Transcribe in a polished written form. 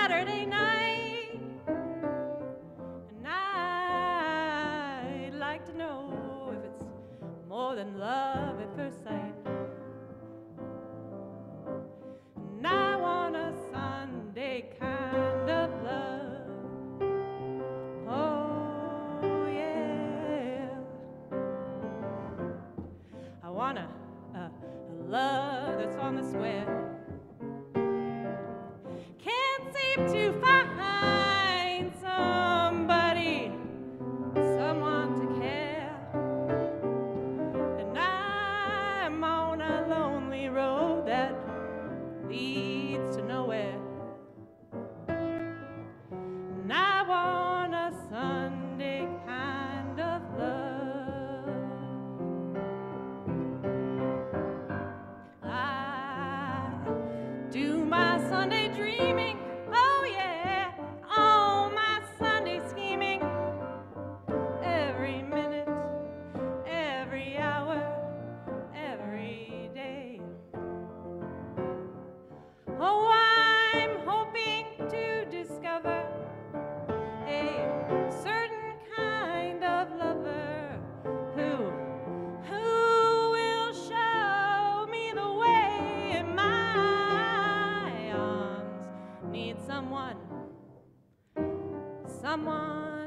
Saturday night, and I'd like to know if it's more than love at first sight. And I want a Sunday kind of love. Oh yeah, I want a love that's on the square. Can't seem to find somebody, someone to care. And I'm on a lonely road that leads to nowhere. And I want a Sunday kind of love. I do my Sunday dreaming, oh yeah, all my Sunday scheming, every minute, every hour, every day. Oh, I'm hoping to discover a certain kind of lover who will show me the way. My arms need someone